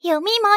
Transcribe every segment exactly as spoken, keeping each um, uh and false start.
유미몬.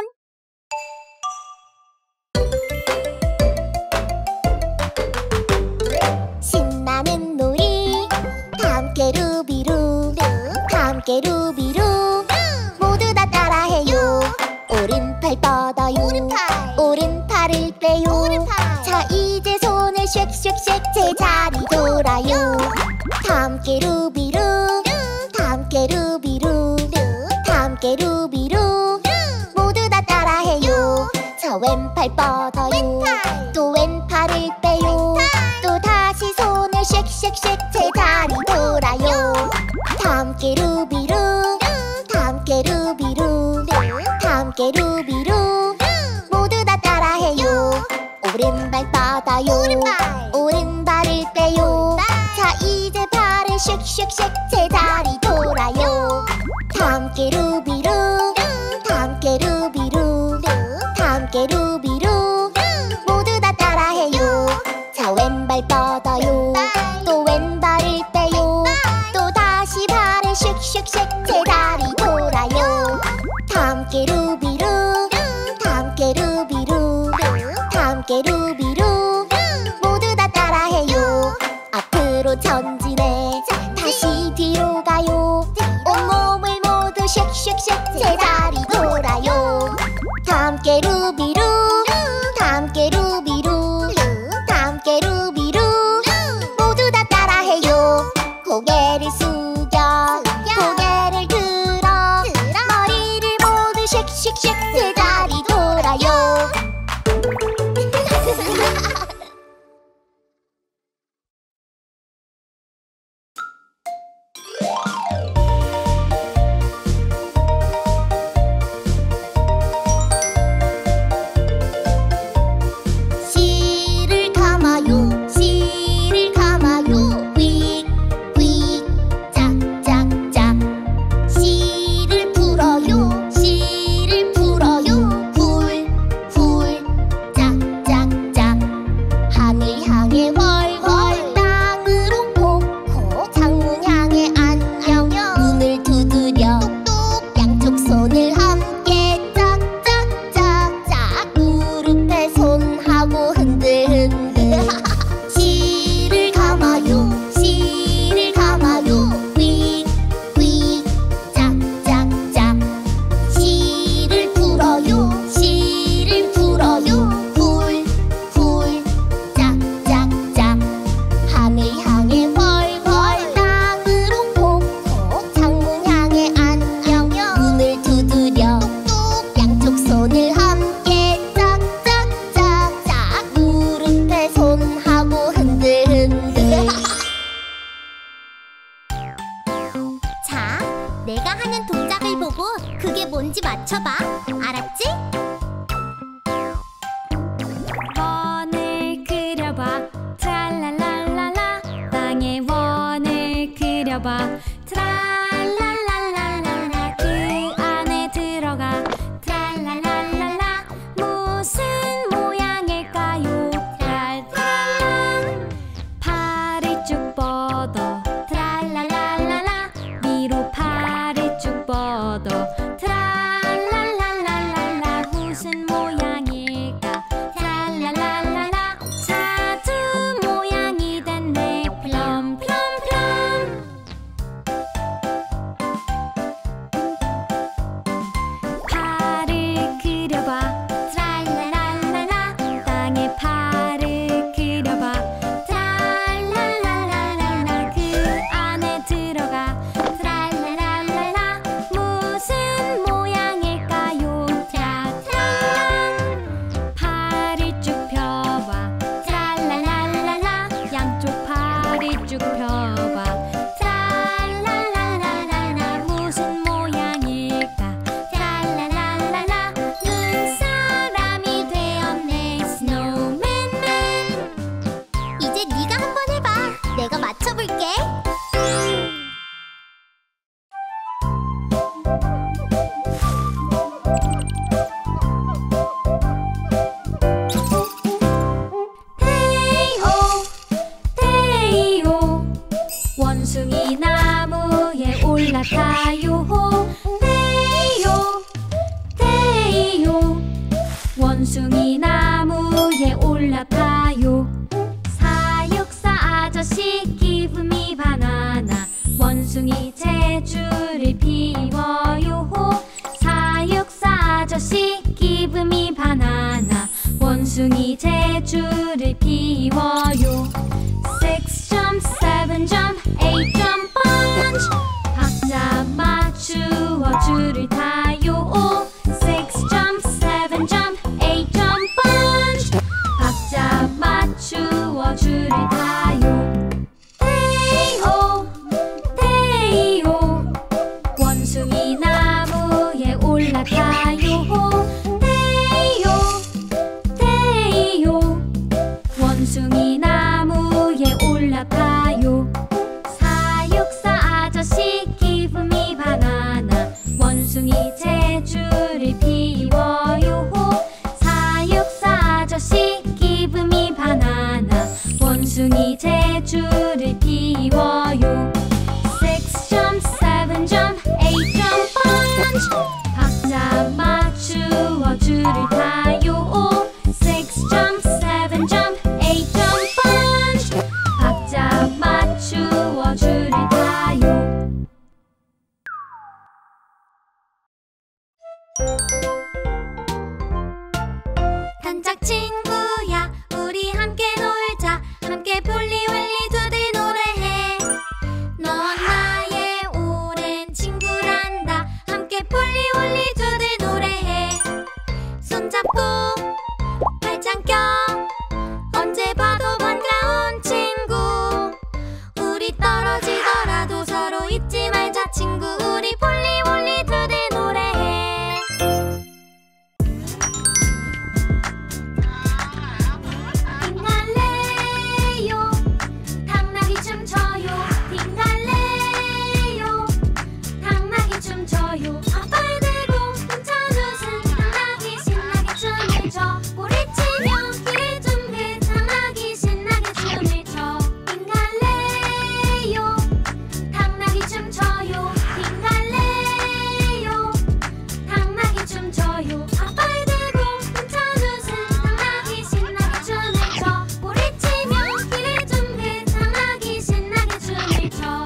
신나는 놀이 다 함께 루비루, 다 함께 루비루. 모두 다 따라해요. 오른팔 뻗어요. 오른팔. 오른팔을 빼요. 오른팔. 자 이제 손을 쉑쉑쉑 제자리 돌아요. 다 함께 루비루, 다 함께 루비루, 다 함께 루비루. 모두 다 따라해요. 자 왼팔 뻗어요. 왼팔. 또 왼팔을 빼요. 왼팔. 또 다시 손을 쉑쉑쉑 제자리 돌아요. 다 함께 루비루, 다 함께 루비루, 다 함께 루비루. 모두 다 따라해요. 오른발 뻗어요. 오른발. 오른발을 빼요. 자 이제 발을 쉑쉑쉑 제자리 돌아요. 다 함께 루비루, 다 함께 루비루, 다 함께 루비루. 모두 다 따라해요. 자 왼발 뻗어요. 또 왼발을 빼요. 또 다시 발을 쉑쉑쉑 제자리 돌아요. 다 함께 루비루, 다 함께 루비루, 다 함께 루비루. 모두 다 따라해요. 앞으로 전진해 다시 뒤로 가요. 온몸을 모두 쉑쉑쉑 제자리 돌아요. 다 함께 루비루, 다 함께 루비루, 다 함께 루비루. 모두 다 따라해요. 고개를 숙여 고개를 들어 머리를 모두 쉑쉑쉑 제자리 돌아요. 씨를 감아요. 씨를 감아요. 휙휙 짝짝짝. 씨를 풀어요. 씨를 풀어요. 훌훌 짝짝짝. 하늘 향해 훨훨 땅으로 콕콕. 창문 향해 안녕 문을 두드려 똑똑. 양쪽 손을 함께 짝짝짝짝. 무릎에 손하고 흔들흔들. 씨를 감아요. 씨를 감아요. 휙휙 짝짝짝. 씨를 풀어요. 씨를 풀어요. 훌훌 짝짝짝. 하늘 향해 훨훨 땅으로 콕콕. 창문 향해 안녕 문을 두드려 똑똑. 양쪽 손을 함께 짝짝짝짝. 무릎에 손하고 흔들흔들. 자, 내가 하는 동작을 보고 그게 뭔지 맞춰봐. 알았지? 원을 그려봐 트랄랄랄랄라. 땅에 원을 그려봐 트랄랄랄랄라. 그 안에 들어가 트랄랄랄랄라. 무슨 모양일까요? 트랄랄라. 팔을 쭉 뻗어 트랄랄랄랄라. 위로 팔을 쭉 뻗어 트랄랄랄랄라. 무슨 모양일까? 트랄랄랄랄라. 자두 모양이 됐네. 플럼 플럼 플럼. 팔을 그려봐 트랄랄랄랄라. 땅에 팔을 그려봐 트랄랄랄랄라. 그 안에 들어가 트랄랄랄랄라. 무슨 모양일까요? 트랄랄라. 팔을 쭉 펴봐 트랄랄랄랄라. 양쪽 팔을 쭉 펴봐 트랄랄랄랄라. 무슨 모양일까? 트랄랄랄랄라. 눈사람이 되었네. 스노우맨맨. 이제 네가 한번 해봐. 내가 맞춰볼게. 헤이호 테이오 원숭이 나무에 올라타요. 테이오 테이오 원숭이 나무에 올라타요. 사육사 아저씨 give me banana. 원숭이 제주를 피워요. 사육사 아저씨 give me banana. 원숭이 제주를 피워요. Six jump, seven jump, eight jump punch. 박자 맞추어 줄을 타요. Six jump, seven jump, eight jump punch. 박자 맞추어 줄을 타요. 테이호 테이호 원숭이 나무에 올라타요. 테이호 테이호 원숭이 나무에 올라타요. 사육사 아저씨 give me banana. 원숭이 제주를 피워요. 사육사 아저씨 give me banana. 원숭이 제주를 피워요. Six jump, seven jump, eight jump punch. 박자 맞추어 줄을 타요. Six jump, seven jump, eight jump punch. 박자 맞추어 줄을 타요. 단짝 친구야, 우리 함께 놀자. 함께 폴리윌리 두들 노래해. 넌 나의 오랜 친구란다. 함께 폴리윌리 두들 노래해. 손잡고 팔짱 껴. 언제 봐도 반가운 친구. 우리 떨어지더라도 서로 잊지 말자 친구. 우리 폴리윌리 두들 노래해. 빙갈레요 당나귀 춤춰요. 빙갈레요 당나귀 춤춰요. 앞발 들고 괜찮으신 당나귀 신나게 춤을 춰. 꼬리치며 길을 둥근 당나귀 신나게 춤을 춰. 빙갈레요 당나귀 춤춰요. 빙갈레요 당나귀 춤춰요. 앞발 들고 괜찮으신 당나귀 신나게 춤을 춰. 꼬리치며 길을 둥근 당나귀 신나게 춤을 춰.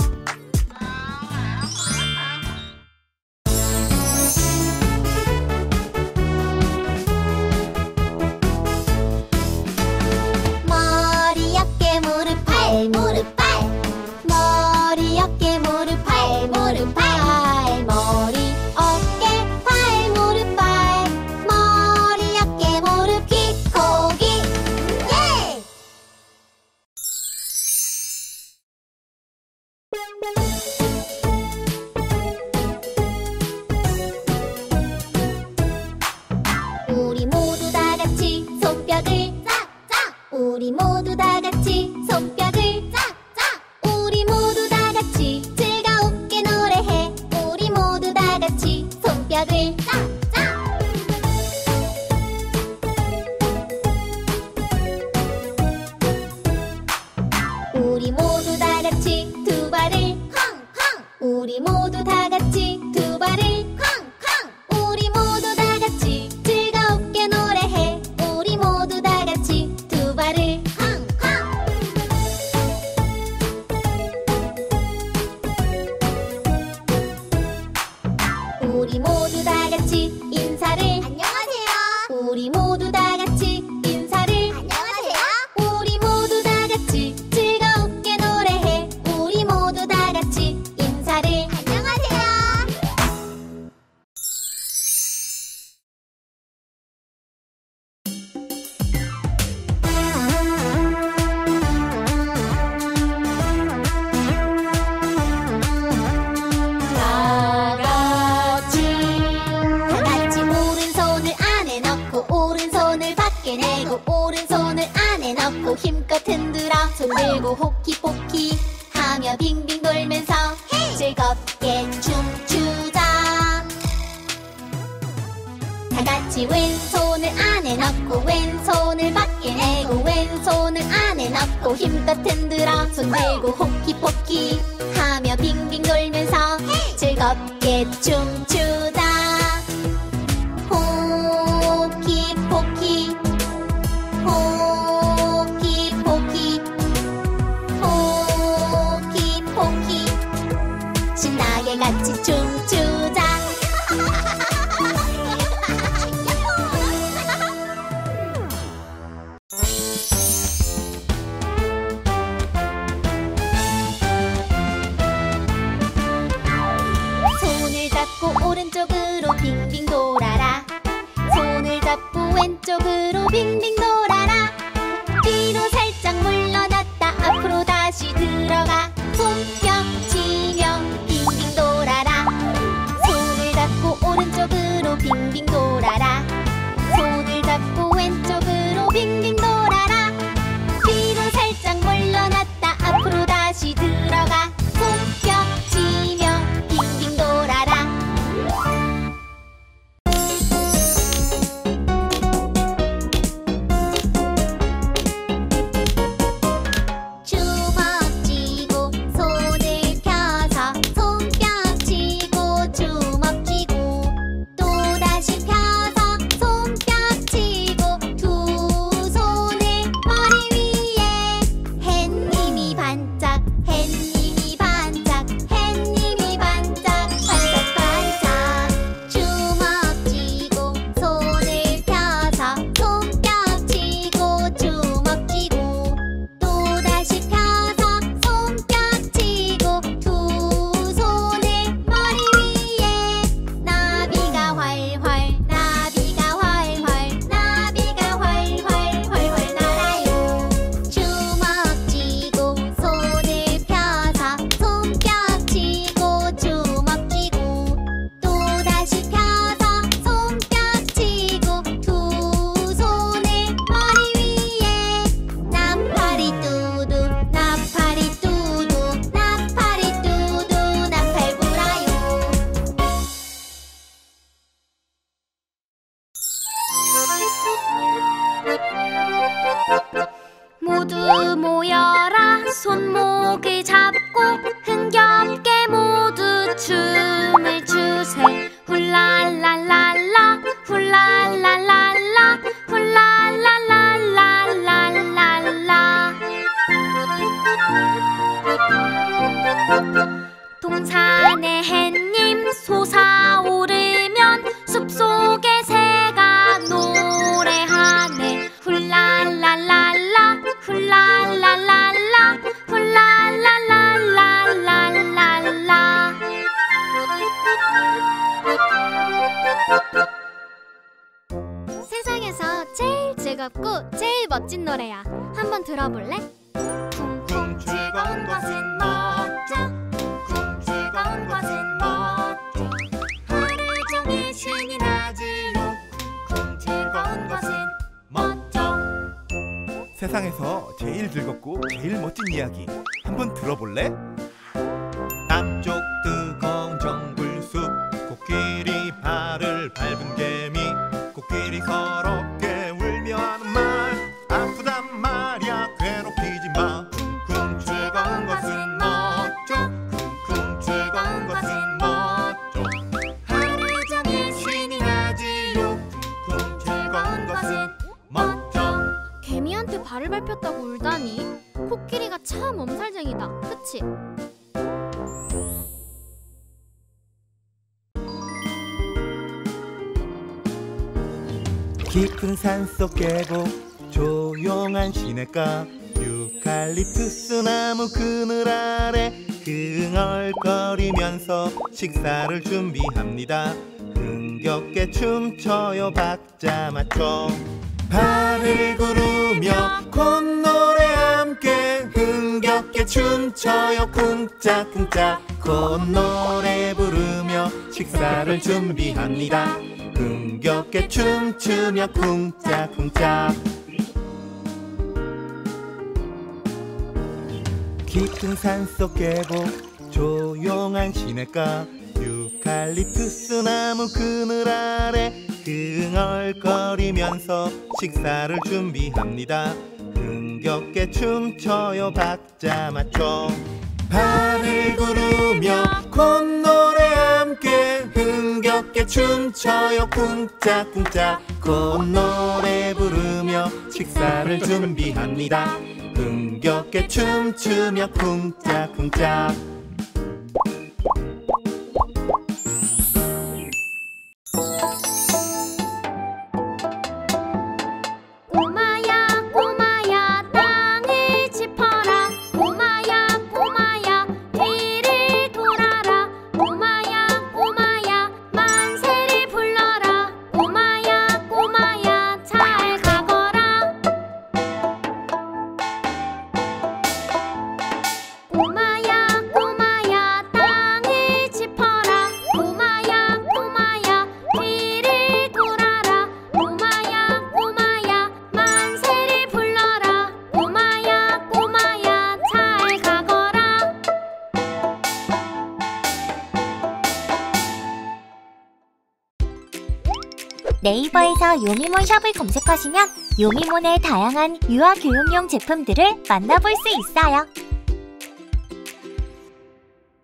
머리 어깨 무릎 팔 무릎 팔. 머리 어깨 무릎 팔 무릎 팔. 머리 어깨 팔 무릎 팔. 머리 어깨 무릎 귀 고기. 예! 우리 모두 다 같이 손뼉을 짝짝. 우리 모두 다 같이 손뼉을 짝짝. 우리 모두 다 같이 즐겁게 노래해. 우리 모두 다 같이 손뼉을 짝짝. 우리 모두 다 같이 두 발을 쾅쾅. 우리 모두 다 같이 두 발을 쾅쾅. 우리 모두 다 같이 즐겁게 노래해. 우리 모두 다 같이 두 발을 쾅쾅. 우리 모두 다 같이 인사를 안녕하세요. 우리 모두 다 같이 인사를 안녕하세요. 우리 모두 다 같이 즐겁게 노래해. 우리 모두 다 같이 인사를 안녕하세요. 다 같이 다 같이 오른손을 안에 넣고 오른손을 밖에 내고 오른손을 안에 넣고 힘껏 흔들어. 손 들고 호키포키 하며 빙빙 돌면서 즐겁게 춤추자. 다 같이 왼손을 안에 넣고 왼손을 밖에 내고 왼손을 안에 넣고 힘껏 흔들어. 손 들고 호키포키 하며 빙빙 돌면서 즐겁게 춤추자. 호키포키 같이 춤추자. 손을 잡고 오른쪽으로 빙빙 돌아라. 손을 잡고 왼쪽으로 빙빙 돌아라. 뒤로 살짝 물러났다 앞으로 다시 들어가. 손뼉 치며 빙빙 돌아라. 손을 잡고 오른쪽으로 빙빙 돌아라. 손을 잡고 왼쪽으로 빙빙 돌아라. 뒤로 살짝 물러났다 앞으로 다시 들어가. 손뼉 치며 빙빙 돌아라. 주먹 쥐고 손을 펴서 손뼉 치고 주먹 쥐고 또다시 펴서 손뼉 치고 두 손을 머리 위에. 햇님이 반짝 햇님이 반짝 햇님이 반짝 반짝반짝. 주먹 쥐고 손을 펴서 손뼉 치고 주먹 쥐고 또다시 펴서 손뼉 치고 두 손을 머리 위에. 나비가 활활 나비가 활활 나비가 활활 활활 날아요. 주먹 쥐고 손을 펴서 손뼉 치고 주먹 쥐고 또다시 펴서 손뼉 치고 두 손을 머리 위에. 나팔이 뚜두 나팔이 뚜두 나팔이 뚜두 나팔 불어요. 모두 모여라 손목을 잡고 흥겹게 모두 춤을 추세. 훌랄랄랄라 훌랄랄랄라 훌랄랄랄랄랄라. 동산의 햇님 솟아오르면 숲속의 새가 노래하네. 훌랄랄랄라 훌랄랄랄라 훌랄랄랄랄랄라. 세상에서 제일 즐겁고 제일 멋진 노래야. 한번 들어볼래? 쿵쿵 즐거운 것은 멋져. 쿵쿵 즐거운 것은 멋져. 하루 종일 신이 나지요. 쿵쿵 즐거운 것은 멋져. 세상에서 제일 즐겁고 제일 멋진 이야기 한번 들어볼래? 남쪽 뜨거운 정글숲 코끼리 발을 밟은 개미. 코끼리 서럽게 울며 하는 말 아프단 말야 괴롭히지 마. 쿵쿵 즐거운 것은 멋져. 쿵쿵 즐거운 것은 멋져. 하루 종일 신이 나지요. 쿵쿵 즐거운 것은 멋져. 개미한테 발을 밟혔다고 울다니. 코끼리가 참 엄살쟁이다. 그치? 깊은 산속 계곡 조용한 시냇가. 유칼립투스 나무 그늘 아래 흥얼거리면서 식사를 준비합니다. 흥겹게 춤춰요 박자 맞춰. 발을 구르며 콧노래 함께 흥겹게 춤춰요 쿵짝쿵짝. 콧노래 부르며 식사를 준비합니다. 흥겹게 춤추며 쿵짝쿵짝. 깊은 산속 계곡 조용한 시냇가. 유칼립투스 나무 그늘 아래 흥얼거리면서 식사를 준비합니다. 흥겹게 춤춰요 박자 맞춰. 발을 구르며 콧노래 함께 흥겹게 춤춰요 쿵짝쿵짝. 콧노래 부르며 식사를 준비합니다. 흥겹게 춤추며 쿵짝쿵짝. 네이버에서 요미몬 샵을 검색하시면 요미몬의 다양한 유아 교육용 제품들을 만나볼 수 있어요.